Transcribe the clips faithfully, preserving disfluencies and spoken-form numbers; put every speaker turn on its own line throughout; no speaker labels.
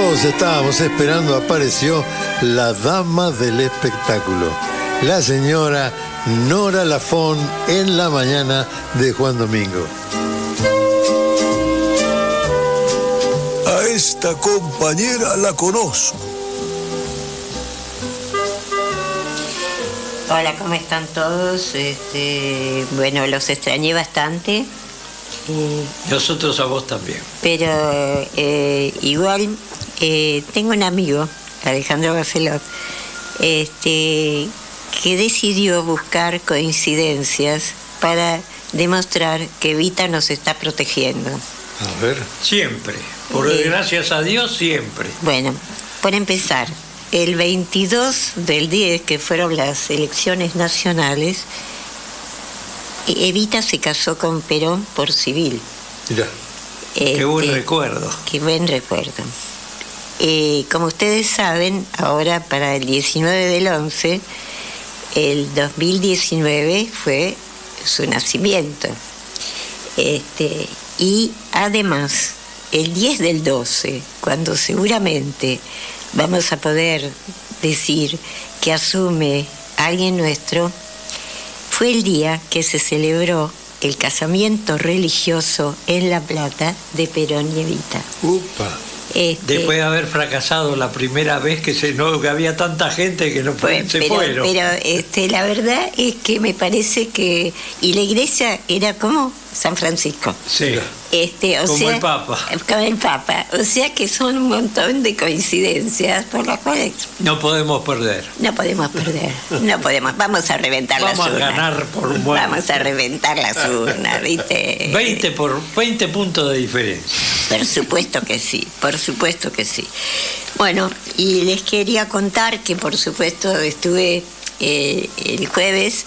todos estábamos esperando, apareció la dama del espectáculo, la señora Nora Lafón, en la mañana de Juan Domingo.
A esta compañera la conozco.
Hola, ¿cómo están todos? Este, bueno, los extrañé bastante. Eh,
Nosotros a vos también.
Pero eh, igual eh, tengo un amigo, Alejandro Barceló, este, que decidió buscar coincidencias para demostrar que Evita nos está protegiendo.
A ver. Siempre. Por
Eh,
gracias a Dios, siempre.
Bueno, por empezar, el veintidós del diez, que fueron las elecciones nacionales, Evita se casó con Perón por civil.
Mirá.
Qué buen
Este,
recuerdo.
Qué buen recuerdo. Eh, como ustedes saben, ahora para el diecinueve del once, el dos mil diecinueve fue su nacimiento. Este, y además, el diez del doce, cuando seguramente vamos a poder decir que asume alguien nuestro, fue el día que se celebró el casamiento religioso en La Plata de Perón y Evita.
Upa.
Este,
Después de haber fracasado la primera vez que se no que había tanta gente que no
pues,
se
pero,
fueron.
pero este, la verdad es que me parece que... Y la iglesia era como San Francisco.
Sí.
Este, o
Como
sea,
el Papa.
Como el Papa. O sea que son un montón de coincidencias por las cuales
No podemos perder.
no podemos perder. No podemos. Vamos a reventar
Vamos
las
a
urnas.
ganar por un buen.
Vamos a reventar las urnas, ¿viste?
veinte por veinte puntos de diferencia.
Por supuesto que sí, por supuesto que sí. Bueno, y les quería contar que por supuesto estuve eh, el jueves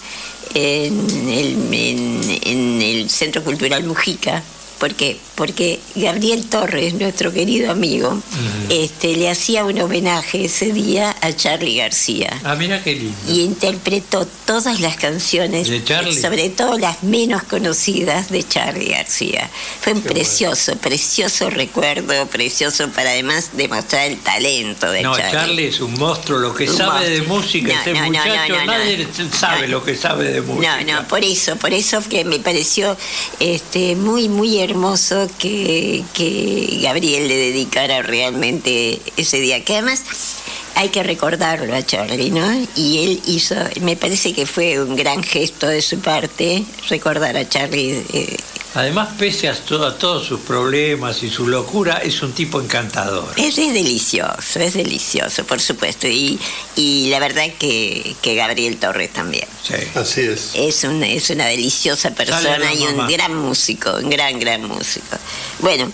en el, en, en el Centro Cultural Mujica. ¿Por qué? Porque Gabriel Torres, nuestro querido amigo, uh-huh. este, le hacía un homenaje ese día a Charly García.
Ah, mira qué lindo.
Y interpretó todas las canciones,
¿De Charly?
sobre todo las menos conocidas de Charly García. Fue un
Qué
precioso, bueno. precioso recuerdo, precioso para además demostrar el talento de
no,
Charly.
Charly es un monstruo, lo que un sabe monstruo. de música,
no,
ese
no,
muchacho,
no, no,
nadie
no,
sabe
no,
lo que sabe de música.
No, no, por eso, por eso que me pareció este, muy, muy hermoso que, que Gabriel le dedicara realmente ese día, que además hay que recordarlo a Charly, ¿no? Y él hizo, me parece que fue un gran gesto de su parte recordar a Charly. Eh,
Además, pese a, to a todos sus problemas y su locura, es un tipo encantador.
Es, es delicioso, es delicioso, por supuesto. Y, y la verdad que, que Gabriel Torres también.
Sí.
Así es.
Es una, es una deliciosa persona y un gran músico, un gran, gran músico. Bueno,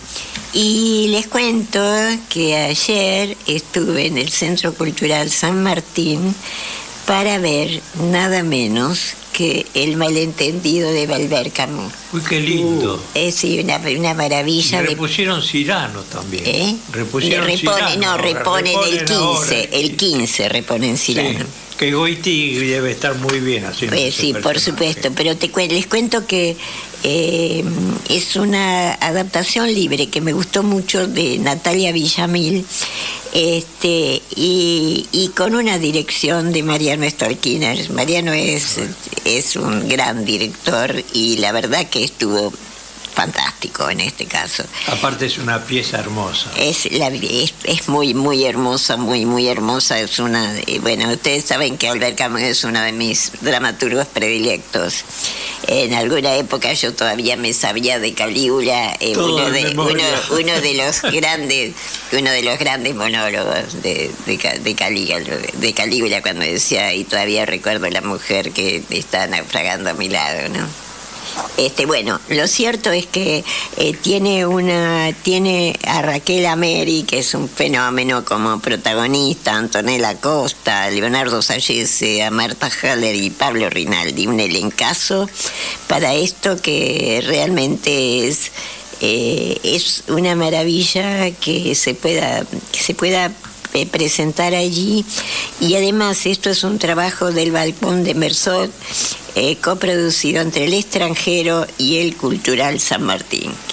y les cuento que ayer estuve en el Centro Cultural San Martín para ver nada menos que El malentendido de Albert Camus.
Uy, qué lindo.
Uh, es sí, una, una maravilla.
Y repusieron de... Cyrano también.
¿Eh?
Repusieron
repone,
Cyrano.
No, reponen, reponen el quince,
ahora.
el quince reponen Cyrano.
Sí, que Goiti debe estar muy bien haciendo
Pues sí,
personaje.
por supuesto, pero te cu les cuento que eh, es una adaptación libre que me gustó mucho de Natalia Villamil, este y, y con una dirección de Mariano Stolkiner. Mariano es, es un gran director y la verdad que estuvo fantástico en este caso.
Aparte es una pieza hermosa.
Es, la, es, es muy, muy hermosa, muy, muy hermosa. Es una, eh, bueno, ustedes saben que Albert Camus es uno de mis dramaturgos predilectos. En alguna época yo todavía me sabía de Calígula, eh, uno, de, uno, uno de los grandes, uno de los grandes monólogos de, de, de, Calígula, de Calígula, cuando decía, y todavía recuerdo la mujer que está naufragando a mi lado, ¿no? Este, bueno, lo cierto es que eh, tiene una tiene a Raquel Ameri, que es un fenómeno como protagonista, a Antonella Costa, a Leonardo Sallese, a Marta Haller y Pablo Rinaldi, un elencazo para esto que realmente es eh, es una maravilla que se pueda que se pueda eh, presentar allí. Y además esto es un trabajo del Balcón de Mersot, Eh, coproducido entre el extranjero y el Cultural San Martín,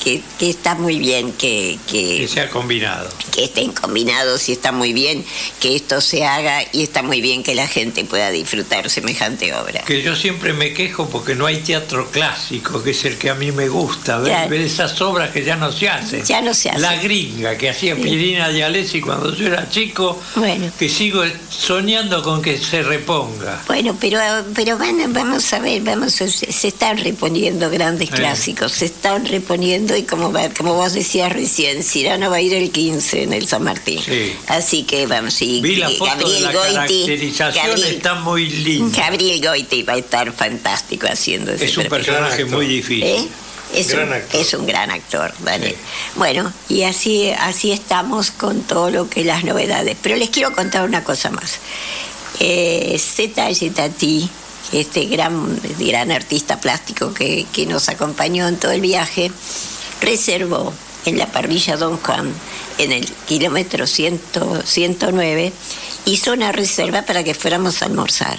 que, que está muy bien que, que,
que sea combinado.
Que estén combinados y está muy bien que esto se haga y está muy bien que la gente pueda disfrutar semejante obra.
Que yo siempre me quejo porque no hay teatro clásico, que es el que a mí me gusta, ver,
Claro.
ver esas obras que ya no se hacen.
Ya no se hacen.
La gringa que hacía
Sí.
Pirina de Alessi cuando yo era chico,
Bueno.
que sigo soñando con que se reponga.
Bueno, pero, pero van, vamos a ver, vamos a, se están reponiendo grandes
Eh.
clásicos, se están reponiendo y como, va- como vos decías recién, Cyrano va a ir el quince en el San Martín.
Sí.
Así que vamos, y,
Vi la
y
foto de la caracterización,
Gabriel,
está muy linda.
Gabriel Goiti va a estar fantástico haciendo ese
Es un
papel.
personaje
Gran actor.
muy difícil.
¿Eh? Es
Gran
un,
actor.
es un gran actor, ¿vale?
Sí.
Bueno, y así, así estamos con todo lo que las novedades. Pero les quiero contar una cosa más. Eh, Zeta Tati, este gran, gran artista plástico que, que nos acompañó en todo el viaje, reservó en la parrilla Don Juan, en el kilómetro cien, ciento nueve, hizo una reserva para que fuéramos a almorzar.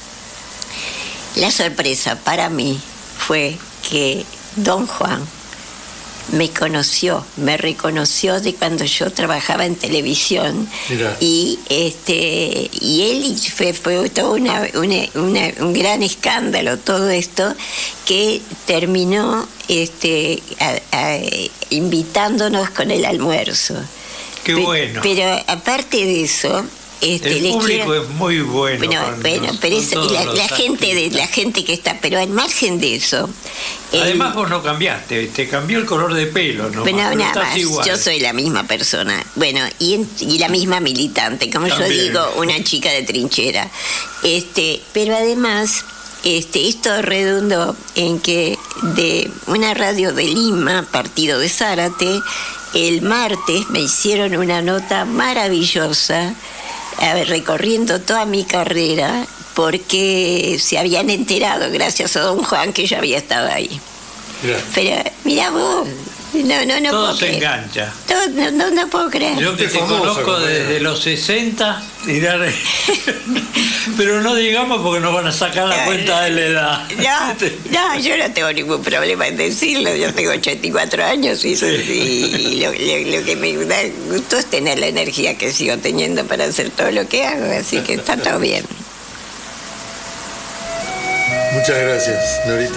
La sorpresa para mí fue que Don Juan me conoció, me reconoció de cuando yo trabajaba en televisión.
Mirá.
y este y él fue, fue todo una, una, una- un gran escándalo todo esto que terminó este a- a- invitándonos con el almuerzo.
Qué
Pe-
bueno.
Pero aparte de eso, este,
El
les
público
quiero-
es muy bueno.
bueno,
con
bueno,
los-
pero
con
eso,
todos
la,
los
la gente de la
artistas.
gente que está, pero al margen de eso, el-
Además vos no cambiaste, te cambió el color de pelo, ¿no?
bueno,
Pero
nada
estás
más,
igual.
yo soy la misma persona. Bueno, y, en- y la misma militante, como yo
También.
digo, una chica de trinchera. Este, pero además, este, esto redundó en que de una radio de Lima, partido de Zárate, el martes me hicieron una nota maravillosa, a ver, recorriendo toda mi carrera, porque se habían enterado, gracias a Don Juan, que yo había estado ahí.
Mirá.
Pero, mira vos, no, no, no
Todo
puedo
se
creer.
engancha.
Todo- no, no, no puedo creer.
Yo que
Usted
te
famoso,
conozco
compañero.
desde los sesenta, dirá- pero no digamos porque nos van a sacar la cuenta de la edad.
No, no, yo no tengo ningún problema en decirlo. Yo tengo ochenta y cuatro años y,
Sí.
y lo, lo- lo que me da gusto es tener la energía que sigo teniendo para hacer todo lo que hago. Así que está todo bien.
Muchas gracias, Norita.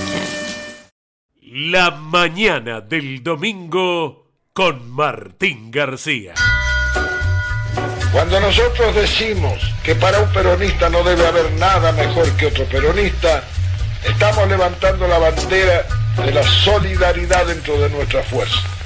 La mañana del domingo con Martín García.
Cuando nosotros decimos que para un peronista no debe haber nada mejor que otro peronista, estamos levantando la bandera de la solidaridad dentro de nuestra fuerza.